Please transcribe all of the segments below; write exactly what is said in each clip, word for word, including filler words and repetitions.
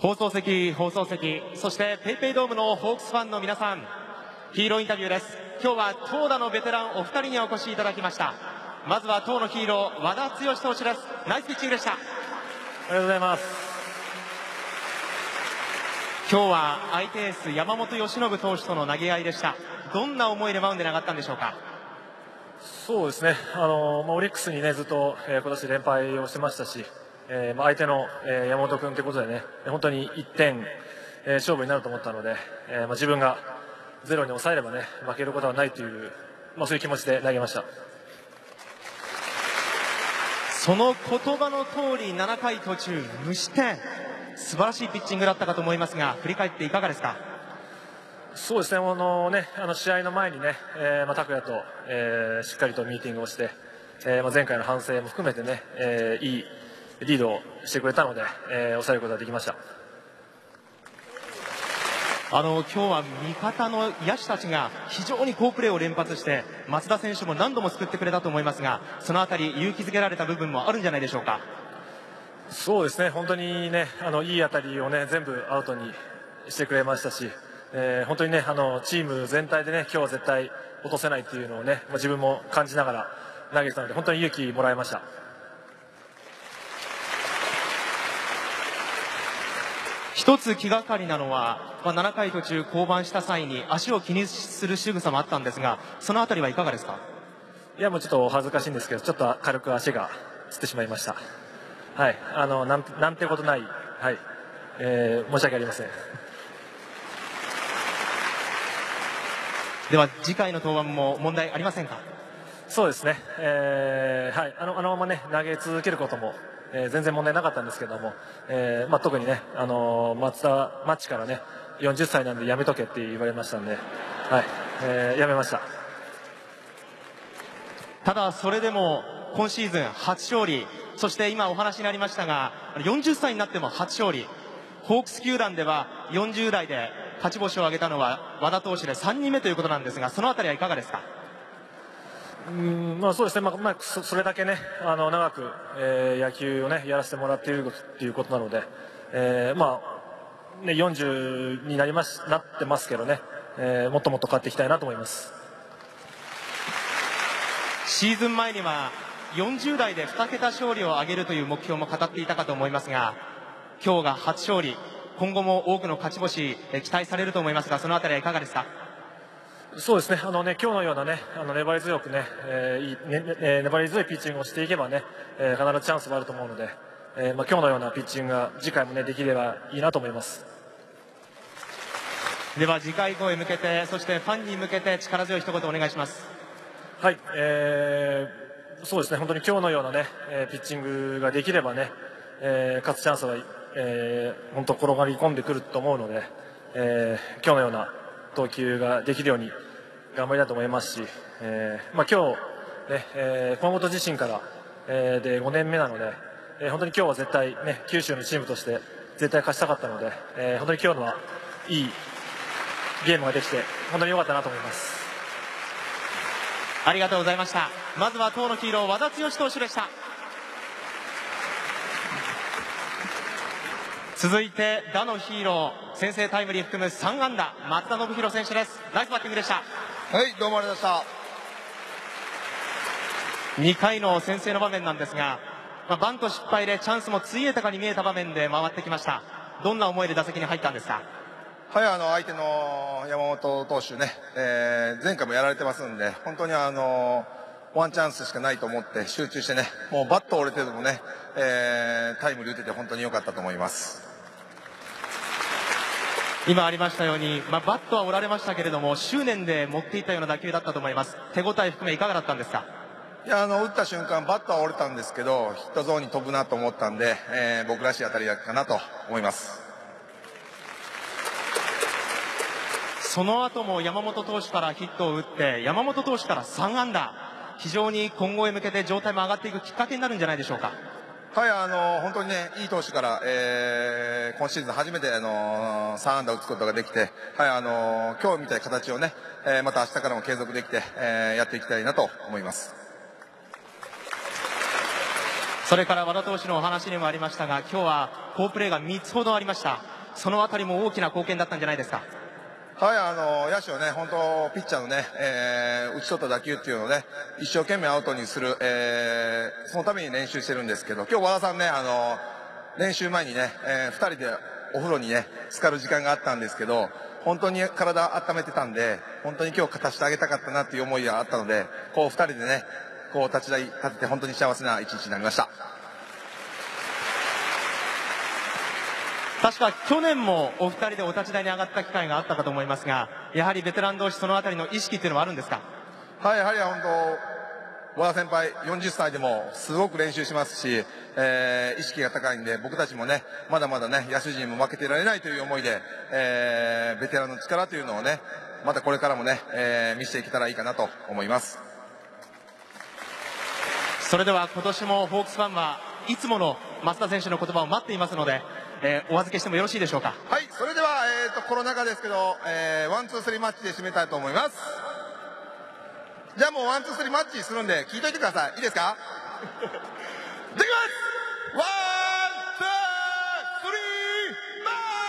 放送席、放送席、そしてペイペイドームのホークスファンの皆さん、ヒーローインタビューです。今日は投打のベテランお二人にお越しいただきました。まずは投のヒーロー、和田毅投手です。ナイスピッチングでした。ありがとうございます。 今日は相手エース山本由伸投手との投げ合いでした。どんな思いでマウンドに上がったんでしょうか。 そうですね、あのまあ、オリックスに、ね、ずっと、えー、今年連敗をしてましたし、えーまあ、相手の、えー、山本君ということでね、本当にいってん、えー、勝負になると思ったので、えーまあ、自分がゼロに抑えればね、負けることはないという、まあ、そういう気持ちで投げました。 その言葉の通りななかい途中無失点、素晴らしいピッチングだったかと思いますが、振り返っていかがですか。 そうですね、あのね、あの試合の前にね、えーまあ、拓也と、えー、しっかりとミーティングをして、えーまあ、前回の反省も含めてね、えー、いいリードをしてくれたので、えー、抑えることができました。 あの今日は味方の野手たちが非常に好プレーを連発して松田選手も何度も救ってくれたと思いますが、そのあたり勇気づけられた部分もあるんじゃないでしょうか。 そうですね、本当にね、あのいい当たりをね全部アウトにしてくれましたし、えー、本当にね、あのチーム全体でね今日は絶対落とせないっていうのをね、まあ、自分も感じながら投げてたので本当に勇気もらいました。 一つ気がかりなのは、まあ、ななかい途中降板した際に足を気にする仕草もあったんですが、そのあたりはいかがですか。 いやもうちょっとお恥ずかしいんですけど、ちょっと軽く足がつってしまいました。はい、あのなんなんてことない、はい、えー、申し訳ありません。 では次回の登板も問題ありませんか。 そうですね、えーはい、あのあのままね投げ続けることも、えー、全然問題なかったんですけども、えーまあ、特にね、あのー、松田マッチからねよんじゅっさいなんでやめとけって言われましたんで、はいえー、やめました。 ただそれでも今シーズン初勝利、そして今お話になりましたがよんじゅっさいになっても初勝利、ホークス球団ではよんじゅう代で勝ち星を挙げたのは和田投手でさんにんめということなんですが、そのあたりはいかがですか。 うんまあ、そうですね、まあまあ、そ, それだけねあの長く、えー、野球をねやらせてもらっているということなので、えーまあね、よんじゅうになりますなってますけどね、えー、もっともっと勝っていきたいなと思います。 シーズン前にはよんじゅう代でに桁勝利を挙げるという目標も語っていたかと思いますが、今日が初勝利、今後も多くの勝ち星期待されると思いますが、そのあたりはいかがですか。 そうですね、あのね今日のようなねあの粘り強くね、えーいいねえー、粘り強いピッチングをしていけばね、えー、必ずチャンスもあると思うので、えーまあ、今日のようなピッチングが次回もねできればいいなと思います。 では次回以降へ向けて、そしてファンに向けて力強い一言お願いします。 はい、えー、そうですね、本当に今日のようなね、えー、ピッチングができればね、えー、勝つチャンスは、えー、本当転がり込んでくると思うので、えー、今日のような投球ができるように頑張りたいと思いますし、えーまあ、今日、ねえー、熊本地震から、えー、でごねんめなので、えー、本当に今日は絶対、ね、九州のチームとして絶対勝ちたかったので、えー、本当に今日のはいいゲームができて本当に良かったなと思います。 ありがとうございました。まずは投のヒーロー和田毅投手でした。続いて打のヒーロー、先制タイムリー含むさん安打、松田宣浩選手です。ナイスバッティングでした。 はい、どうもありがとうございました。 にかいの先制の場面なんですが、まあ、バント失敗でチャンスもついえたかに見えた場面で回ってきました。どんな思いで打席に入ったんですか。 はい、あの相手の山本投手ね、えー、前回もやられてますんで、本当にあのワンチャンスしかないと思って集中してね、もうバット折れてでもね、えー、タイムリー打てて本当に良かったと思います。 今ありましたように、まあ、バットは折られましたけれども執念で持っていったような打球だったと思います。手応え含めいかがだったんですか。 いや、あの打った瞬間バットは折れたんですけど、ヒットゾーンに飛ぶなと思ったんで、えー、僕らしい当たりだったかなと思います。 その後も山本投手からヒットを打って山本投手からさん安打、非常に今後へ向けて状態も上がっていくきっかけになるんじゃないでしょうか。 はい、あの本当にね、いい投手から、えー、今シーズン初めてあのさん安打打つことができて、はい、あの今日みたいな形をね、えー、また明日からも継続できて、えー、やっていきたいなと思います。 それから和田投手のお話にもありましたが、今日は好プレーがみっつほどありました。 そのあたりも大きな貢献だったんじゃないですか。 はい、あの野手をね、本当ピッチャーのね、えー打ち取った打球っていうのをね、一生懸命アウトにする、えーそのために練習してるんですけど、今日和田さんね、あの練習前にね、えー、ふたりでお風呂にね浸かる時間があったんですけど、本当に体温めてたんで、本当に今日勝たせてあげたかったなっていう思いがあったので、こうふたりでね、こう立ち台立てて本当に幸せな一日になりました。 確か去年もお二人でお立ち台に上がった機会があったかと思いますが、やはりベテラン同士そのあたりの意識っていうのはあるんですか。 はい、やはり本当和田先輩よんじゅっさいでもすごく練習しますし、えー意識が高いんで、僕たちもねまだまだね野手陣も負けていられないという思いで、えーベテランの力というのをねまたこれからもね、えー見せていけたらいいかなと思います。 それでは今年もホークスファンはいつもの増田選手の言葉を待っていますので、えーお預けしてもよろしいでしょうか。 はい、それでは、えー、とコロナ禍ですけど、えー、ワンツースリーマッチで締めたいと思います。じゃあもうワンツースリーマッチするんで聞いといてください。いいですか。できます。ワンツースリーマ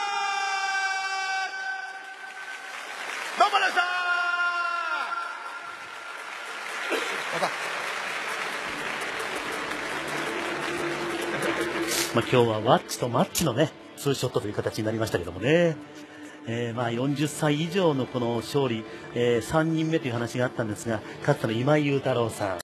ッチ。どうもありがとうございました。またまあ、今日はワッチとマッチのね、ツーショットという形になりましたけどもね。えー、まあよんじゅっさい以上のこの勝利、えー、さんにんめという話があったんですが、勝ったの今井雄太郎さん、